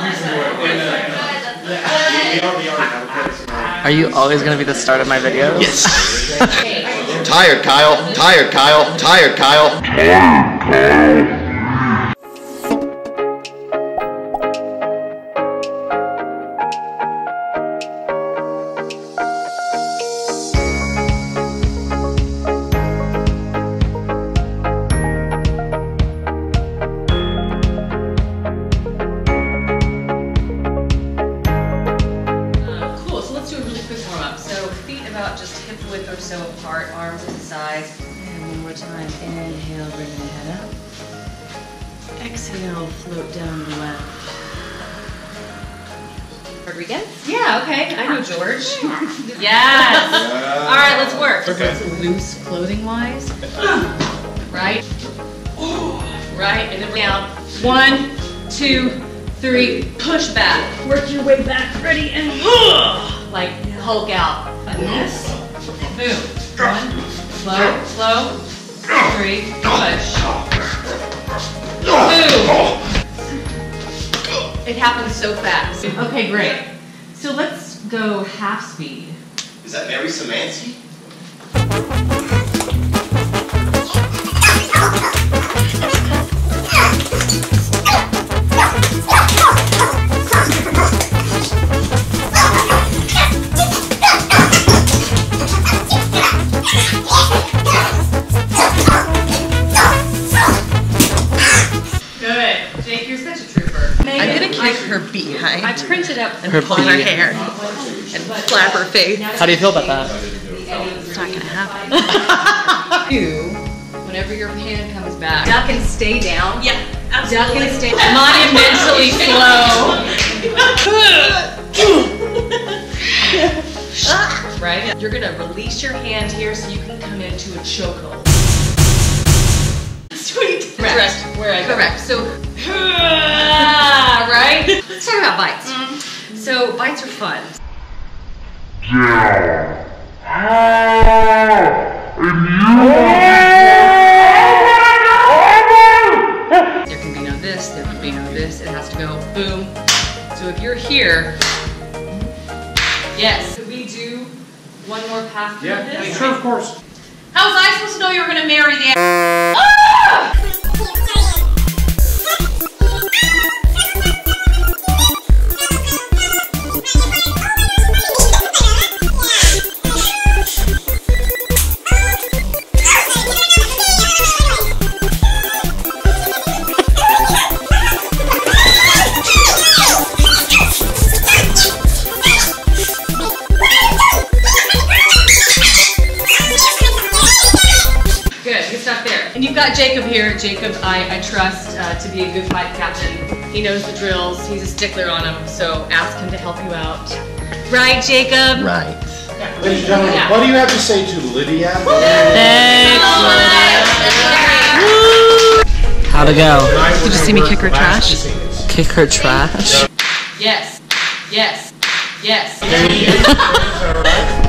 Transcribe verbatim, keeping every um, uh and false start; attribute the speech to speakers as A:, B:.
A: Are you always going to be the start of my videos?
B: Yes. Tired, Kyle. Tired, Kyle. Tired, Kyle. Tired, Kyle.
C: Just hip width or so apart, arms at the sides. And one more time. Inhale, bring the head up. Exhale, float down the left. Rodriguez? Yeah, okay. I know George. Yes. All right, let's work.
D: Okay.
C: Loose clothing wise. Right. Right, and then down. One, two, three. Push back. Work your way back. Ready and like Hulk out. And this. Boom. One. Slow. Slow. Three. Push. Boom. It happens so fast. Okay, great. So let's go half speed.
B: Is that Mary Szymanski?
E: I'm gonna kick her behind.
C: I printed up
E: and pull her hair and slap her face.
A: How do you feel about that?
E: It's not gonna happen.
C: You, whenever your hand comes back, duck and stay down.
E: Yeah,
C: duck and stay monumentally slow. Right? You're gonna release your hand here so you can come into a chokehold. Sweet. Correct. Where I go. Correct. So, right? Let's talk about bites. Mm. So, bites are fun.
F: Yeah.
C: There can be no this, there can be no this. It has to go boom. So if you're here, yes. Could we do one more pass through
D: Yeah,
C: this?
D: sure, of course.
C: How was I supposed to know you were going to marry the ah! And you've got Jacob here. Jacob, I, I trust uh, to be a good fight captain. He knows the drills. He's a stickler on them. So ask him to help you out. Right, Jacob?
E: Right.
D: Ladies and gentlemen,
C: Yeah.
D: what do you have to say to Lydia?
A: Thanks. How'd it go?
E: Did you see me kick her trash?
A: Kick her trash?
C: Yes. Yes. Yes.
D: Is that right?